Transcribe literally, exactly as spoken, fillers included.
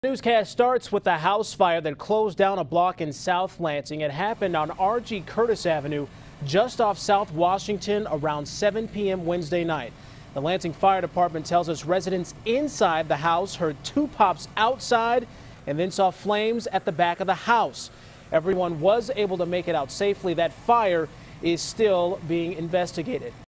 Newscast starts with the house fire that closed down a block in South Lansing. It happened on R G Curtis Avenue, just off South Washington, around seven p m Wednesday night. The Lansing Fire Department tells us residents inside the house heard two pops outside and then saw flames at the back of the house. Everyone was able to make it out safely. That fire is still being investigated.